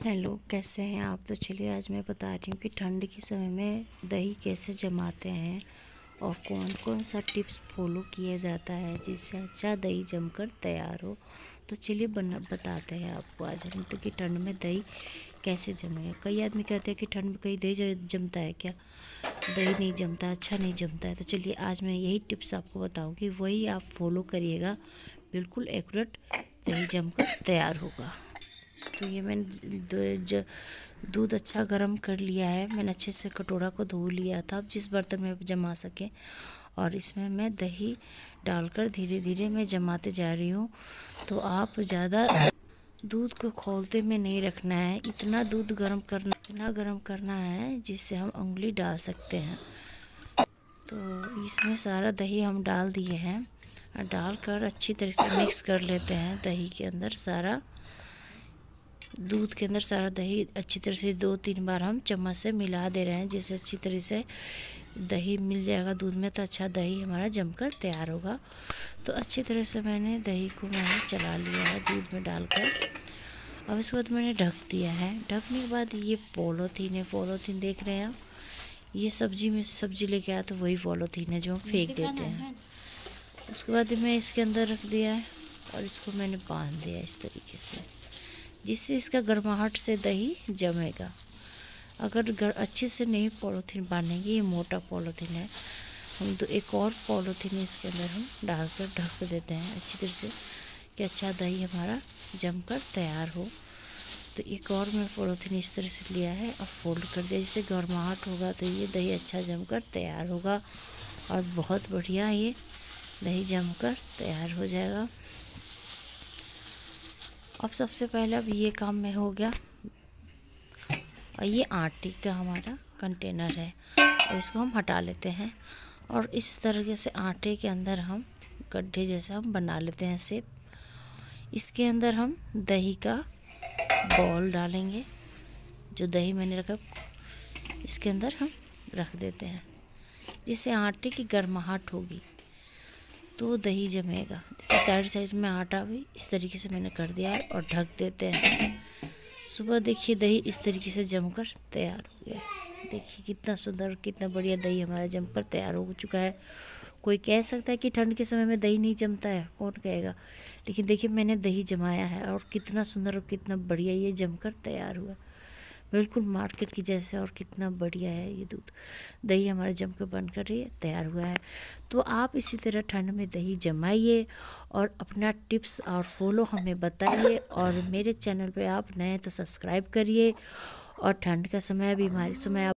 Hello, कैसे हैं आप। तो चलिए आज मैं बता रही हूँ कि ठंड के समय में दही कैसे जमाते हैं और कौन कौन सा टिप्स फॉलो किया जाता है जिससे अच्छा दही जमकर तैयार हो। तो चलिए बताते हैं आपको आज हम तो कि ठंड में दही कैसे जमेगा। कई आदमी कहते हैं कि ठंड में कहीं दही जमता है क्या, दही नहीं जमता, अच्छा नहीं जमता है। तो चलिए आज मैं यही टिप्स आपको बताऊँगी, वही आप फॉलो करिएगा, बिल्कुल एक्यूरेट दही जमकर तैयार होगा। तो ये मैंने दूध अच्छा गर्म कर लिया है। मैंने अच्छे से कटोरा को धो लिया था, अब जिस बर्तन में जमा सके, और इसमें मैं दही डालकर धीरे धीरे मैं जमाते जा रही हूँ। तो आप ज़्यादा दूध को खौलते में नहीं रखना है, इतना दूध गर्म करना है जिससे हम उंगली डाल सकते हैं। तो इसमें सारा दही हम डाल दिए हैं और डालकर अच्छी तरह से मिक्स कर लेते हैं। दही के अंदर सारा दूध के अंदर सारा दही अच्छी तरह से 2-3 बार हम चम्मच से मिला दे रहे हैं, जिससे अच्छी तरह से दही मिल जाएगा दूध में, तो अच्छा दही हमारा जमकर तैयार होगा। तो अच्छी तरह से मैंने दही को चला लिया है दूध में डालकर। अब इसके बाद मैंने ढक दिया है। ढकने के बाद ये पॉलीथीन देख रहे हैं आप, ये सब्जी में सब्जी लेके आया तो वही पॉलीथीन है जो हम फेंक देते हैं। उसके बाद मैं इसके अंदर रख दिया है और इसको मैंने बांध दिया इस तरीके से, जिससे इसका गर्माहट से दही जमेगा। अगर अच्छे से नहीं पॉलीथीन बांधेंगे, ये मोटा पॉलीथीन है, हम तो एक और पॉलीथीन इसके अंदर हम डालकर ढक देते हैं अच्छी तरह से कि अच्छा दही हमारा जमकर तैयार हो। तो एक और मैं पॉलीथीन इस तरह से लिया है और फोल्ड कर दिया, जिससे गर्माहट होगा तो ये दही अच्छा जमकर तैयार होगा और बहुत बढ़िया ये दही जमकर तैयार हो जाएगा। अब सबसे पहले अब ये काम में हो गया, और ये आटे का हमारा कंटेनर है, और इसको हम हटा लेते हैं। और इस तरीके से आटे के अंदर हम गड्ढे जैसा हम बना लेते हैं शेप। इसके अंदर हम दही का बॉल डालेंगे, जो दही मैंने रखा इसके अंदर हम रख देते हैं, जिससे आटे की गर्माहट होगी तो दही जमेगा। साइड में आटा भी इस तरीके से मैंने कर दिया है और ढक देते हैं। सुबह देखिए दही इस तरीके से जमकर तैयार हो गया है। देखिए कितना सुंदर, कितना बढ़िया दही हमारा जमकर तैयार हो चुका है। कोई कह सकता है कि ठंड के समय में दही नहीं जमता है, कौन कहेगा, लेकिन देखिए मैंने दही जमाया है और कितना सुंदर और कितना बढ़िया ये जमकर तैयार हुआ, बिल्कुल मार्केट की जैसे। और कितना बढ़िया है ये दही हमारा जमकर बनकर ये तैयार हुआ है। तो आप इसी तरह ठंड में दही जमाइए और अपना टिप्स और फॉलो हमें बताइए। और मेरे चैनल पे आप नए तो सब्सक्राइब करिए। और ठंड का समय, बीमारी समय